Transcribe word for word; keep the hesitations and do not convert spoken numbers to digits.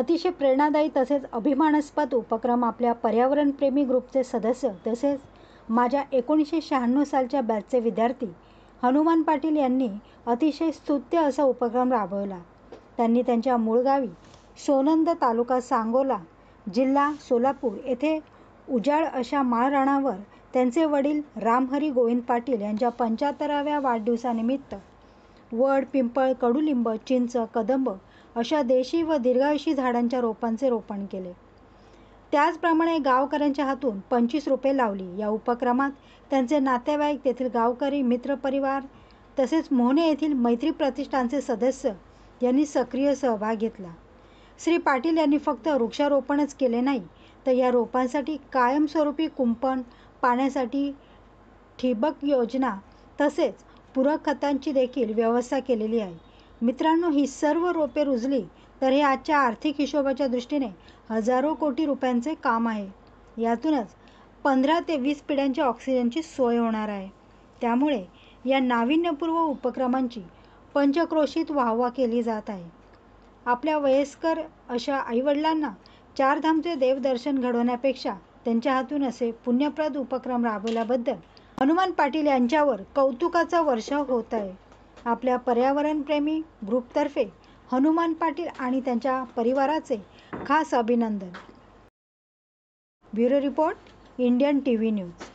अतिशय प्रेरणादायी तसेच अभिमानास्पद उपक्रम आपल्या पर्यावरणप्रेमी ग्रुपचे सदस्य तसेच माझ्या एकोणीसशे शहाण्णव सालच्या बॅचचे विद्यार्थी हनुमान पाटील यांनी अतिशय स्तुत्य असा उपक्रम राबवला. त्यांनी त्यांच्या मूळ गावी सोनंद तालुका सांगोला जिल्हा सोलापूर येथे उजाड अशा माळरानावर त्यांचे वडील रामहरी गोविंद पाटील यांच्या पंच्याहत्तराव्या वाढदिवसानिमित्त वड, पिंपळ, कडुलिंब, चिंच, कदंब अशा देशी व दीर्घायुषी झाडांच्या रोपांचे रोपण केले. त्याचप्रमाणे गावकऱ्यांच्या हातून पंचवीस रोपे लावली. या उपक्रमात त्यांचे नातेवाईक, तेथील गावकरी, मित्रपरिवार तसेच मोहने येथील मैत्री प्रतिष्ठानचे सदस्य यांनी सक्रिय सहभाग घेतला. श्री पाटील यांनी फक्त वृक्षारोपणच केले नाही, तर या रोपांसाठी कायमस्वरूपी कुंपण, पाण्यासाठी ठिबक योजना तसेच पूरक खतांची देखील व्यवस्था केलेली आहे. मित्रांनो, ही सर्व रोपे रुजली तर हे आजच्या आर्थिक हिशोबाच्या दृष्टीने हजारो कोटी रुपयांचे काम आहे. यातूनच पंधरा ते वीस पिढ्यांच्या ऑक्सिजनची सोय होणार आहे. त्यामुळे या नाविन्यपूर्व उपक्रमांची पंचक्रोशीत वाहवा केली जात आहे. आपल्या वयस्कर अशा आईवडिलांना चारधामचे देवदर्शन घडवण्यापेक्षा त्यांच्या हातून असे पुण्यप्रद उपक्रम राबवल्याबद्दल हनुमान पाटील यांच्यावर कौतुकाचा वर्षाव होत आहे. आपल्या पर्यावरणप्रेमी ग्रुपतर्फे हनुमान पाटील आणि त्यांच्या परिवाराचे खास अभिनंदन. Bureau report, Indian TV news.